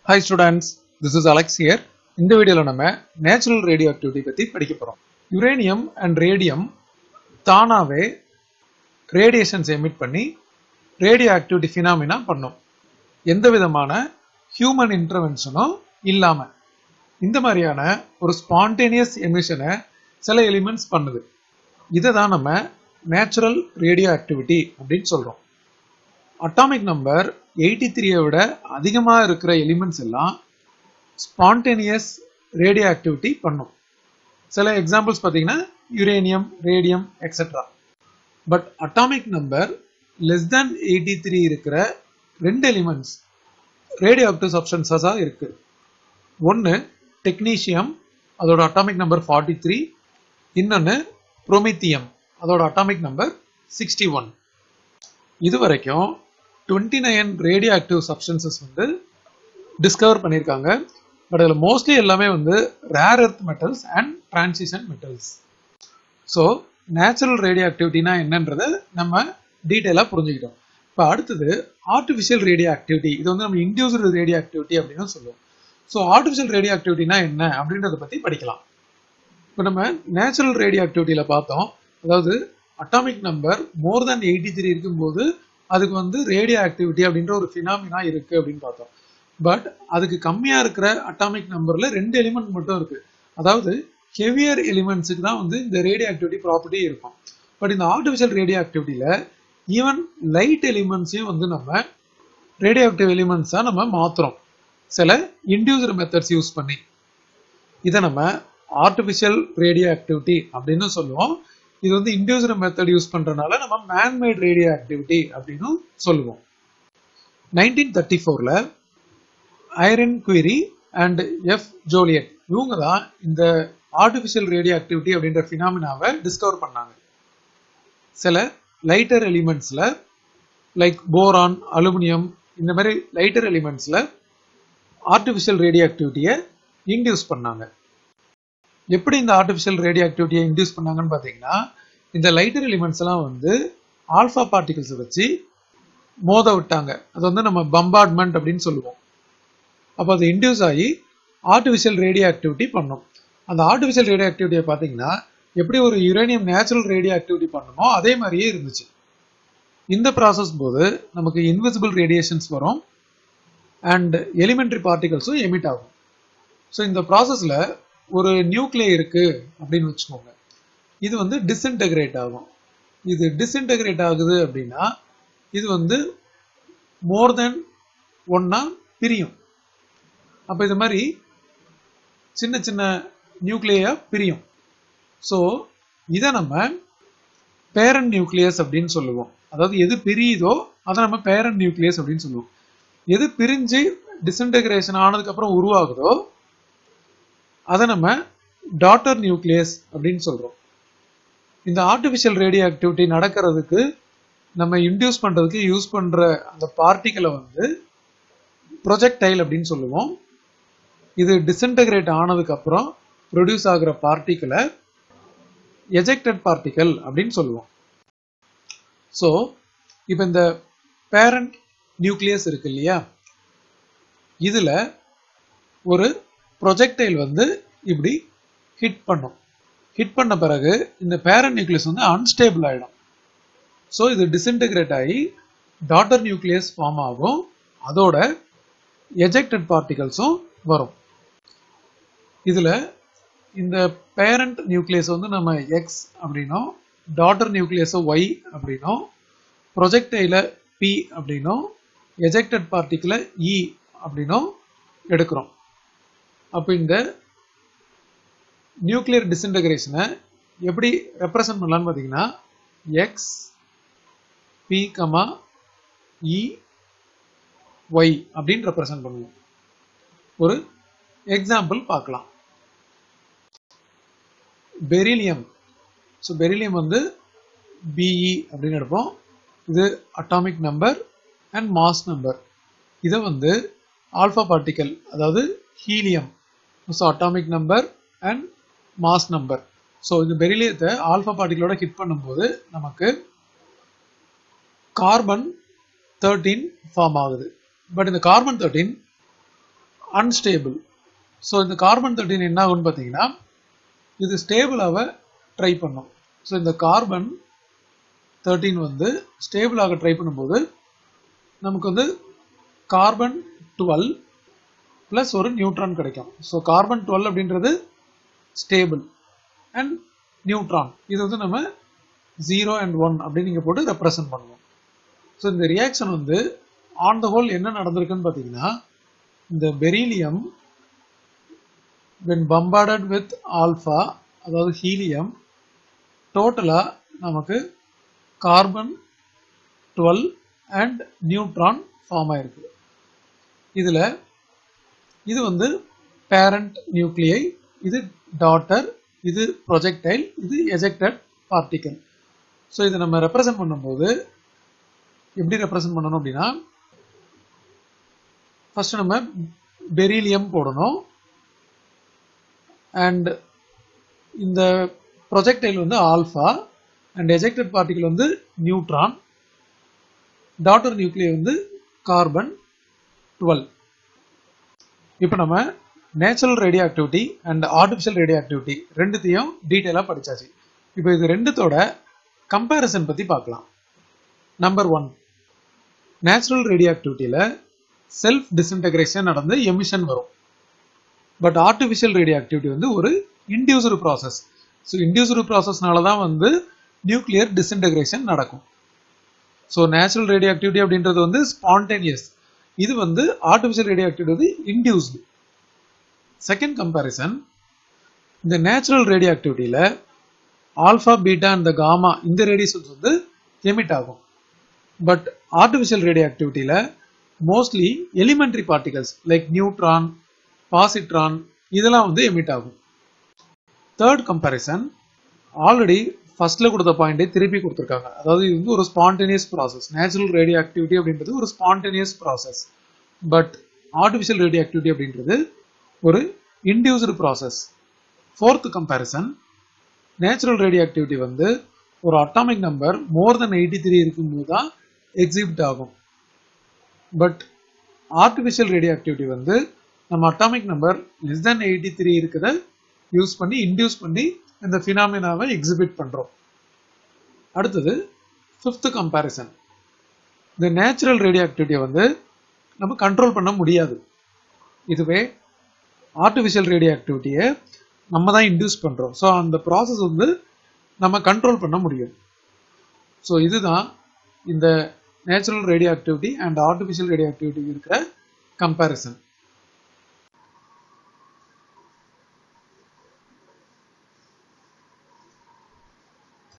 Hi students, this is Alex here. இந்த வீடியோல நம்ம நேச்சுரல் ரேடியோ ஆக்டிவிட்டி பத்தி படிக்க போறோம். யுரேனியம் அண்ட் ரேடியம் தானாவே ரேடியேஷன்ஸ் எமிட் பண்ணி ரேடியோ ஆக்டிவிட்டி ஃபினாமினா பண்ணும். எந்த விதமான ஹியூமன் இன்டர்வென்ஷனும் இல்லாம இந்த மாதிரியான ஒரு ஸ்பான்டேனியஸ் எமிஷனை சில எலிமெண்ட்ஸ் பண்ணுது. இதை தான் நம்ம நேச்சுரல் ரேடியோ ஆக்டிவிட்டி அப்படின்னு சொல்றோம். அட்டாமிக் நம்பர் 83 விட அதிகமாக இருக்கிற எலிமெண்ட்ஸ் எல்லாம் ஸ்பான்டேனியஸ் ரேடியோ ஆக்டிவிட்டி பண்ணும். சில எக்ஸாம்பிள்ஸ் பார்த்தீங்கன்னா uranium, radium etcetera. But atomic number less than 83 இருக்கிற ரெண்டு எலிமெண்ட்ஸ் ரேடியோ ஆக்டிவ் சப்ஸ்டன்ஸஸாக இருக்கு. ஒன்று டெக்னீஷியம், அதோட அட்டாமிக் நம்பர் 43. இன்னொன்று புரோமித்தியம், அதோட அட்டாமிக் நம்பர் 61. இது வரைக்கும் 29 ரேடியோ ஆக்டிவ் சப்ஸ்டன்சஸ் வந்து டிஸ்கவர் பண்ணியிருக்காங்க. பட் அதில் மோஸ்ட்லி எல்லாமே வந்து rare earth metals and transition metals. So natural radio ஆக்டிவிட்டினா என்னன்றதை நம்ம டீட்டெயிலாக புரிஞ்சுக்கிட்டோம். இப்போ அடுத்தது ஆர்டிஃபிஷியல் ரேடியோ ஆக்டிவிட்டி. இது வந்து நம்ம இன்டியூஸ்டு ரேடியோ ஆக்டிவிட்டி அப்படின்னு சொல்லுவோம். ஸோ ஆர்டிஃபிஷியல் ரேடியோ ஆக்டிவிட்டினா என்ன அப்படின்றத பற்றி படிக்கலாம். இப்போ நம்ம நேச்சுரல் ரேடியோ ஆக்டிவிட்டியில் பார்த்தோம், அதாவது அட்டாமிக் நம்பர் மோர் தேன் 83 இருக்கும்போது அதுக்கு வந்து ரேடியோ ஆக்டிவிட்டி அப்படின்ற ஒரு ஃபினாமினா இருக்கு அப்படின்னு பார்த்தோம். பட் அதுக்கு கம்மியா இருக்கிற அட்டாமிக் நம்பர்ல ரெண்டு எலிமெண்ட் மட்டும் இருக்கு. அதாவது ஹெவியர் எலிமெண்ட்ஸுக்கு தான் வந்து இந்த ரேடியோ ஆக்டிவிட்டி ப்ராப்பர்ட்டி இருக்கும். பட் இந்த ஆர்டிஃபிஷியல் ரேடியோ ஆக்டிவிட்டியில ஈவன் லைட் எலிமெண்ட்ஸையும் வந்து நம்ம ரேடியோ ஆக்டிவ் எலிமெண்ட்ஸா நம்ம மாத்துறோம் சில இன்டியூஸ்டு மெத்தட்ஸ் யூஸ் பண்ணி. இதை நம்ம ஆர்டிஃபிஷியல் ரேடியோ ஆக்டிவிட்டி அப்படின்னு சொல்லுவோம். இது வந்து இன்டியூஸ்டு மெத்தட் யூஸ் பண்றதுனால நம்ம மேன்மேட் ரேடியோ ஆக்டிவிட்டி அப்படின்னு சொல்லுவோம். 1934ல Irene Curie and F Joliot இவங்க தான் இந்த ஆர்டிஃபிஷியல் ரேடியோ ஆக்டிவிட்டி அப்படின்ற ஃபினாமினாவை டிஸ்கவர் பண்ணாங்க. சில லைட்டர் எலிமெண்ட்ஸ்ல லைக் போரான், அலுமினியம் இந்த மாதிரி லைட்டர் எலிமெண்ட்ஸ்ல ஆர்டிஃபிஷியல் ரேடியோ ஆக்டிவிட்டியை இன்டியூஸ் பண்ணாங்க. எப்படி இந்த ஆர்டிஃபிஷியல் ரேடியோ ஆக்டிவிட்டியை இன்டியூஸ் பண்ணாங்கன்னு பார்த்தீங்கன்னா, இந்த லைட்டர் எலிமெண்ட்ஸ் எல்லாம் வந்து ஆல்ஃபா பார்ட்டிகல்ஸ் வச்சு மோத விட்டாங்க. அது வந்து நம்ம பம்பார்ட்மெண்ட் அப்படின்னு சொல்லுவோம். அப்போ அது இன்டியூஸ் ஆகி ஆர்டிஃபிஷியல் ரேடியோ ஆக்டிவிட்டி பண்ணும். அந்த ஆர்டிஃபிஷியல் ரேடியோ ஆக்டிவிட்டியை பார்த்தீங்கன்னா எப்படி ஒரு யுரேனியம் நேச்சுரல் ரேடியோ ஆக்டிவிட்டி பண்ணுமோ அதே மாதிரியே இருந்துச்சு. இந்த ப்ராசஸ் போது நமக்கு இன்விசிபிள் ரேடியேஷன்ஸ் வரும் அண்ட் எலிமெண்ட்ரி பார்ட்டிகல்ஸும் எமிட் ஆகும். ஸோ இந்த ப்ராசஸ்ல ஒரு நியூக்ளியை இருக்கு அப்படின்னு வச்சுக்கோங்க. இது வந்து டிஸ்இன்டகிரேட் ஆகும். இது டிஸ்இன்டகிரேட் ஆகுது அப்படின்னா இது வந்து மோர் தென் ஒன்னா பிரியும். அப்ப இது மாதிரி சின்ன சின்ன நியூக்ளியா பிரியும். ஸோ இதை நம்ம பேரண்ட் நியூக்ளியஸ் அப்படின்னு சொல்லுவோம். அதாவது எது பிரியுதோ அதை நம்ம பேரண்ட் நியூக்ளியஸ் அப்படின்னு சொல்லுவோம். எது பிரிஞ்சு டிஸ்இன்டகிரேஷன் ஆனதுக்கு அப்புறம் உருவாகுதோ அதை நம்ம டாட்டர் நியூக்ளியஸ் அப்படின்னு சொல்றோம். இந்த ஆர்டிஃபிஷியல் ரேடியோ ஆக்டிவிட்டி நடக்கிறதுக்கு நம்ம இன்டியூஸ் பண்றதுக்கு யூஸ் பண்ற அந்த பார்ட்டிகளை வந்து ப்ரொஜெக்டைல் அப்படின்னு சொல்லுவோம். இது டிஸ்இன்டகிரேட் ஆனதுக்கு அப்புறம் ப்ரொடியூஸ் ஆகிற பார்ட்டிகளை எஜெக்டட் பார்ட்டிகல் அப்படின்னு சொல்லுவோம். ஸோ இப்போ இந்த பேரண்ட் நியூக்ளியஸ் இருக்கு இல்லையா, இதுல ஒரு ப்ரொஜெக்டைல் வந்து இப்படி ஹிட் பண்ணும். ஹிட் பண்ண பிறகு இந்த பேரண்ட் நியூக்ளியஸ் வந்து அன்ஸ்டேபிள் ஆயிடும். ஸோ இது டிஸ்இன்டகிரேட் ஆகி டாட்டர் நியூக்ளியஸ் ஃபார்ம் ஆகும். அதோட எஜெக்டட் பார்ட்டிகல்ஸும் வரும். இதுல இந்த பேரண்ட் நியூக்ளியஸ் வந்து நம்ம எக்ஸ் அப்படின்னும், டாட்டர் நியூக்ளியஸை ஒய் அப்படின்னும், ப்ரொஜெக்டைல பி அப்படின்னும், எஜெக்டட் பார்ட்டிகளை இ அப்படின்னும் எடுக்கிறோம். அப்போ இந்த நியூக்ளியர் டிஸ்இன்டகிரேஷனை எப்படி ரெப்ரசன்ட் பண்ணலான்னு பார்த்தீங்கன்னா X P comma E Y அப்படின்னு ரெப்ரசன்ட் பண்ணுவோம். ஒரு எக்ஸாம்பிள் பார்க்கலாம். பெரிலியம். ஸோ பெரிலியம் வந்து பிஇ அப்படின்னு எடுப்போம். இது atomic number and mass number. இதை வந்து ஆல்ஃபா பார்ட்டிகல் அதாவது helium, so atomic number and mass number. So இந்த பெரிலியத்தை ஆல்ஃபா பார்ட்டிகளோட ஹிட் பண்ணும்போது நமக்கு கார்பன் 13 ஃபார்ம் ஆகுது. பட் இந்த கார்பன் 13 அன்ஸ்டேபிள். ஸோ இந்த கார்பன் 13 என்ன ஆகும்னு பார்த்தீங்கன்னா இது ஸ்டேபிளாக ட்ரை பண்ணும். ஸோ இந்த கார்பன் 13 வந்து ஸ்டேபிளாக ட்ரை பண்ணும்போது நமக்கு வந்து கார்பன் 12 பிளஸ் ஒரு நியூட்ரான் கிடைக்கும். ஸோ கார்பன் 12 அப்படின்றது ஸ்டேபிள் அண்ட் நியூட்ரான் இது வந்து நம்ம 0 and 1 அப்படின்னு நீங்க போட்டு ரெப்ரசன்ட் பண்ணுவோம். ஸோ இந்த ரியாக்ஷன் வந்து ஆன் த ஹோல் என்ன நடந்திருக்குன்னு பார்த்தீங்கன்னா இந்த beryllium when bombarded with alpha அதாவது ஹீலியம் டோட்டலா நமக்கு கார்பன் 12 அண்ட் நியூட்ரான் ஃபார்ம் ஆயிருக்கு. இதுல இது வந்து பேரண்ட் நியூக்ளியை, இது டாட்டர், இது ப்ரொஜெக்டைல், இது எஜெக்டட் பார்ட்டிகல். ஸோ இதை நம்ம ரெப்ரசன்ட் பண்ணும்போது எப்படி ரெப்ரசன்ட் பண்ணணும் அப்படின்னா ஃபர்ஸ்ட் நம்ம பெரிலியம் போடணும் அண்ட் இந்த ப்ரொஜெக்டைல் வந்து ஆல்ஃபா அண்ட் எஜெக்டட் பார்ட்டிகல் வந்து நியூட்ரான், டாட்டர் நியூக்ளியை வந்து கார்பன் 12. இப்போ நம்ம natural radio activity and artificial radio activity ரெண்டுத்தையும் டீட்டெயிலாக படிச்சாச்சு. இப்போ இது ரெண்டுத்தோட கம்பேரிசன் பற்றி பார்க்கலாம். நம்பர் 1, நேச்சுரல் ரேடியோ ஆக்டிவிட்டியில் செல்ஃப் டிஸ்இன்டகிரேஷன் நடந்து எமிஷன் வரும். பட் ஆர்டிஃபிஷியல் ரேடியோ ஆக்டிவிட்டி வந்து ஒரு இன்டியூஸ்டு ப்ராசஸ். ஸோ இன்டியூஸ்டு ப்ராசஸ்னால தான் வந்து நியூக்ளியர் டிஸ்இன்டகிரேஷன் நடக்கும். ஸோ நேச்சுரல் ரேடியோ ஆக்டிவிட்டி அப்படின்றது வந்து ஸ்பான்டேனியஸ், இது வந்து ஆர்டிஃபிஷியல் ரேடியோ ஆக்டிவிட்டி வந்து இன்டியூஸ்டு. செகண்ட் கம்பேரிசன், இந்த நேச்சுரல் ரேடியோ ஆக்டிவிட்டியில் ஆல்ஃபா, பீட்டா அண்ட் காமா இந்த ரேடியேஷன்ஸ் வந்து எமிட் ஆகும். பட் ஆர்டிஃபிஷியல் ரேடியோ ஆக்டிவிட்டியில் mostly elementary particles like neutron, positron இதெல்லாம் வந்து எமிட் ஆகும். தேர்ட் கம்பேரிசன், ஆல்ரெடி ஃபர்ஸ்ட்ல கொடுத்த பாயிண்டை திருப்பி கொடுத்துருக்காங்க. அதாவது இது வந்து ஒரு spontaneous process. Natural radio activity அப்படின்றது ஒரு spontaneous process. But artificial radio activity அப்படின்றது ஒரு induced process. Fourth comparison, natural radio activity வந்து ஒரு அட்டாமிக் நம்பர் மோர் தென் 83 இருக்கும்போது தான் எக்ஸிபிட் ஆகும். பட் ஆர்டிஃபிஷியல் ரேடியோ ஆக்டிவிட்டி வந்து நம்ம அட்டாமிக் நம்பர் லெஸ் தென் 83 இருக்கிறத யூஸ் பண்ணி இன்டியூஸ் பண்ணி இந்த ஃபினாமினாவை எக்ஸிபிட் பண்றோம். அடுத்தது ஃபிஃப்த் கம்பேரிசன், இந்த நேச்சுரல் ரேடியோ ஆக்டிவிட்டியை வந்து நம்ம கண்ட்ரோல் பண்ண முடியாது. இதுவே ஆர்டிஃபிஷியல் ரேடியோ ஆக்டிவிட்டியை நம்ம தான் இன்டியூஸ் பண்றோம். ஸோ அந்த ப்ராசஸ் வந்து நம்ம கண்ட்ரோல் பண்ண முடியும். ஸோ இதுதான் இந்த natural radio activity and artificial radio activity இருக்கிற கம்பேரிசன்.